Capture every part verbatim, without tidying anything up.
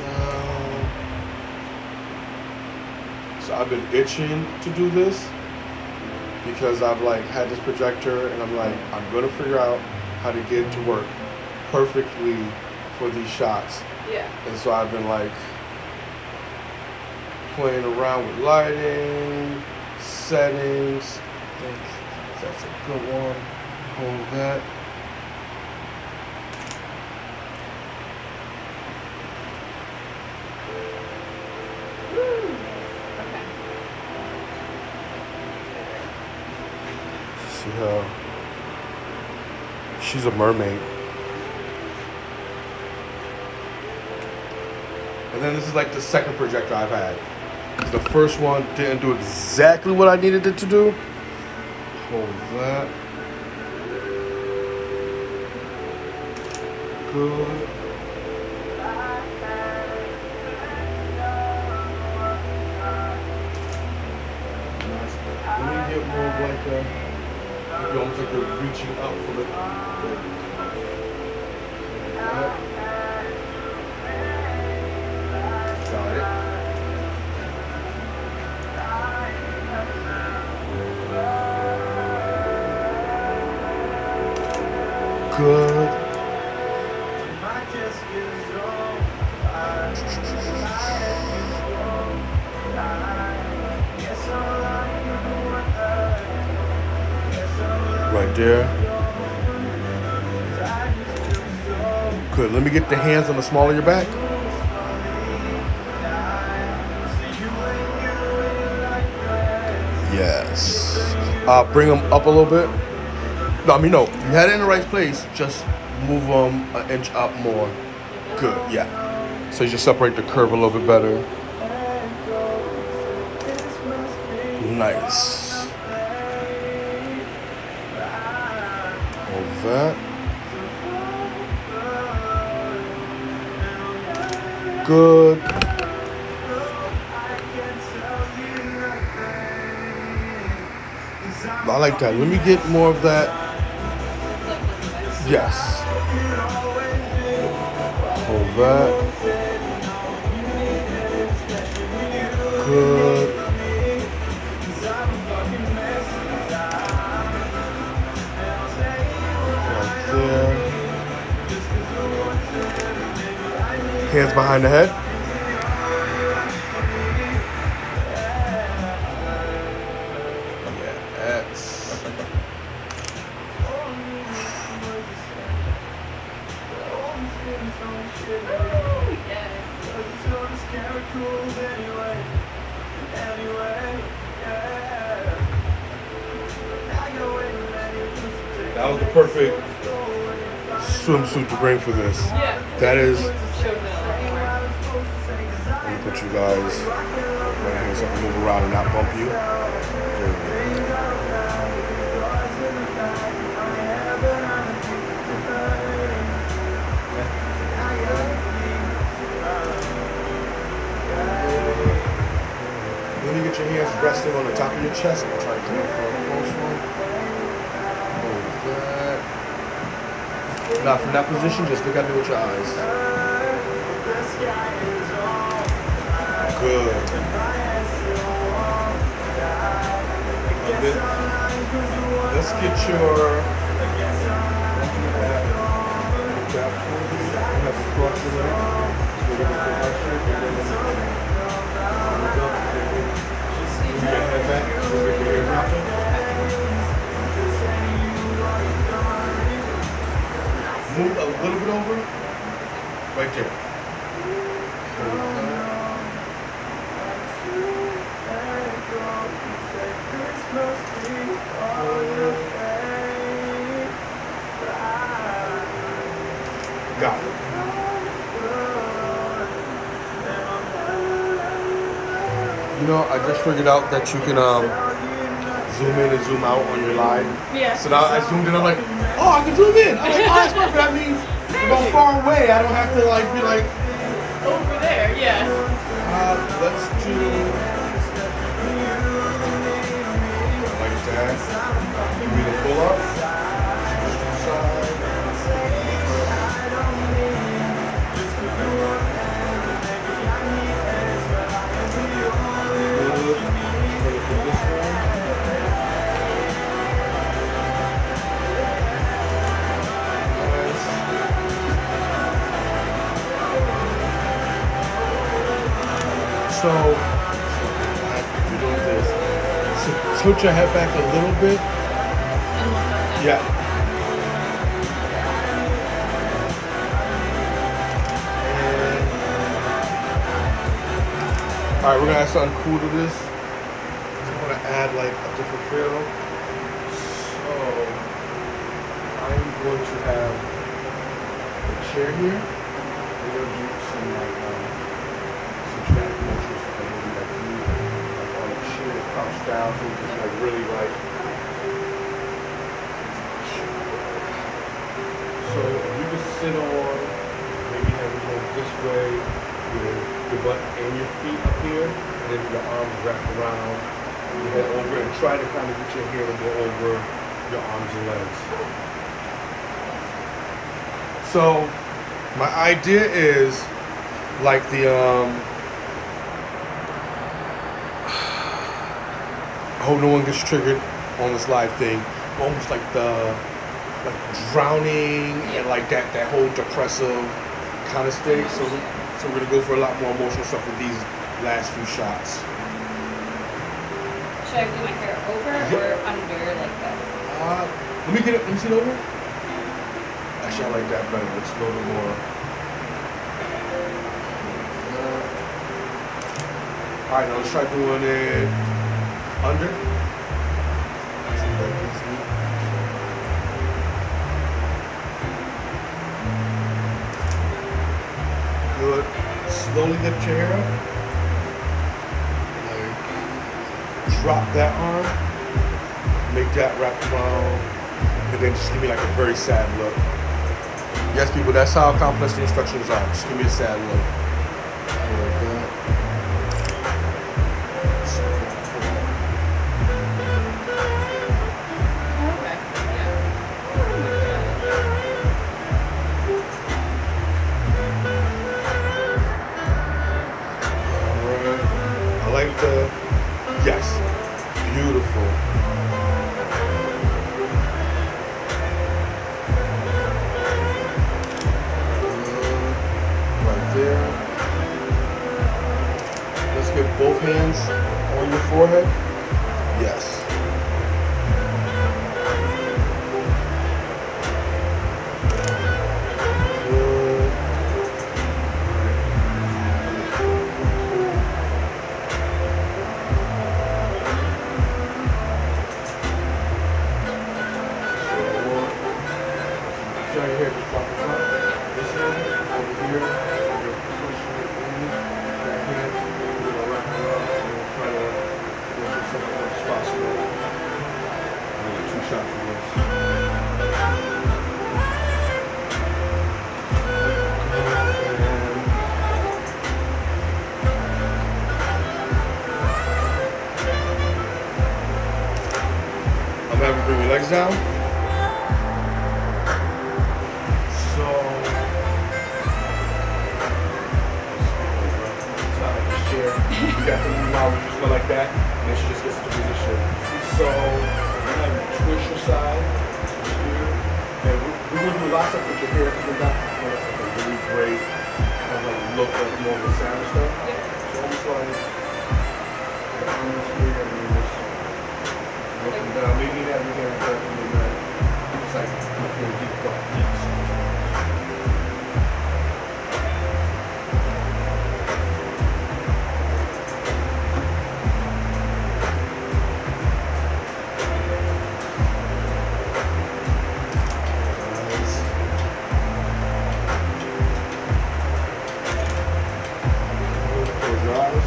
down. So I've been itching to do this because I've like had this projector and I'm like, I'm gonna figure out how to get it to work perfectly for these shots. Yeah. And so I've been like playing around with lighting, settings. I think that's a good one. Hold that. See how she's a mermaid. And then this is like the second projector I've had. The first one didn't do exactly what I needed it to do. Hold that. Good. Let me get more of like a maybe almost like they're reaching up for the. Got it. Good. Right there. Good. Let me get the hands on the small of your back. Yes. Uh, bring them up a little bit. No, I mean, no. You had it in the right place. Just move them an inch up more. Good. Yeah. So you just separate the curve a little bit better. Nice. Hold that. Good. I like that. Let me get more of that. Yes. Hold that. Good. Right there. Hands behind the head. That was the perfect swimsuit to bring for this. Yeah. That is. Let me put you guys right here so I can move around and not bump you. There you go. When you get your hands resting on the top of your chest, I'm trying to come in for a close one. That. Now from that position, just look at me with your eyes. Good. Love it. Let's get your. Move your head back. Move your hair dropping. Move a little bit over, right there. Got it. You know, I just figured out that you can um, zoom in and zoom out on your line. Yeah. So now I zoomed in, I'm like, oh, I can zoom in. I'm like, oh, that's perfect. That means if I'm far away, I don't have to like be like over there. Yeah. Uh, let's do like that. Give me the pull up. Switch to the side. So, you're doing this. So tilt your head back a little bit. Yeah. And, all right, we're gonna add something cool to this. So I'm gonna add like a different feel. So I'm going to have a chair here. We're gonna do some like um, some static motions. So maybe like you like on a chair, crouch down, so we can like really like. So you can sit on, maybe have it go this way, with your butt and your feet up here, and then your arms wrapped around your head over, and try to kind of get your hair to go over your arms and legs. So my idea is like the um I hope no one gets triggered on this live thing, almost like the like drowning and like that that whole depressive kind of state. So so we're gonna go for a lot more emotional stuff with these last few shots. Should I do my hair over Yeah. or under like this? Uh, let me get it. Let me see it over. Actually, I like that better. It's a little more. All right, now let's try doing it under. Good. Slowly lift your hair up. Like, drop that arm. Make that wrap around. And then just give me like a very sad look. Yes, people, that's how complex the instructions are. Just give me a sad look. Like that. Okay. Alright. I like the, yes, beautiful. Right there. Let's get both hands on your forehead. Yes. Good. Try your hair to drop it up. This hand over here. You're pushing it in. That hand, you're gonna wrap it up. And we'll try to make it so much as possible. Only two shots for this. I'm having to bring your legs down. So, it's not like this chair. You got to move out, we just go like that, and then she just gets into position. So, you're gonna twist your side, twist here, and we- we're gonna do a lot of stuff with your hair coming back. So that's like a really great kind of like look like more of a sound stuff. So almost like the arms here, and then just looking down. Maybe that we can have that. It's like looking deep thought. Yes. Close your eyes.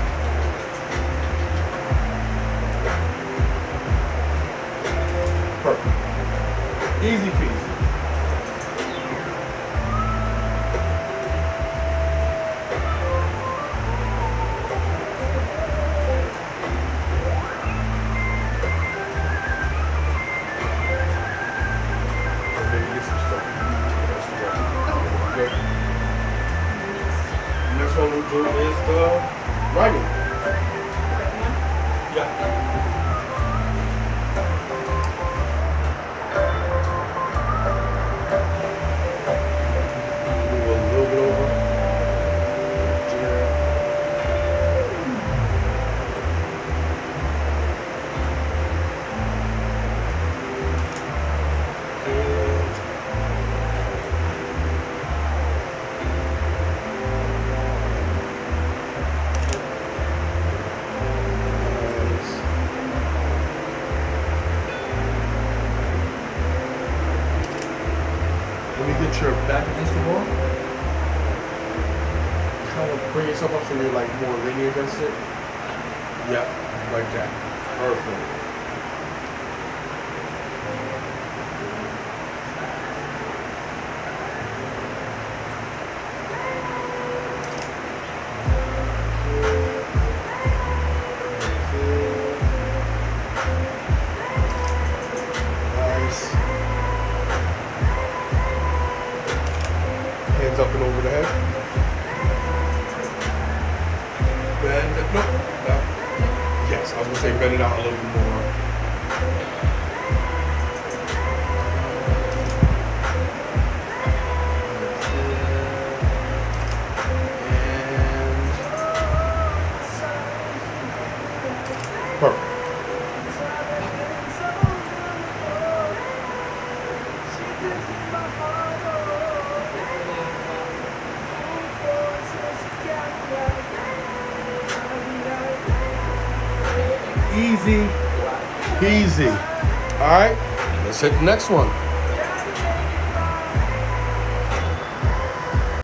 Perfect. Easy peasy. And maybe get some stuff. Okay. Next one we'll do is the writing. Yeah. Move a little bit over. There. Let me get your back against the wall. Kind of bring yourself up so you're like more leaning against it. Yep, like that. Perfect. Hands up and over the head. Bend it. No. No. Yes, I was gonna say bend it out a little bit more. And perfect. Easy, easy. All right, let's hit the next one.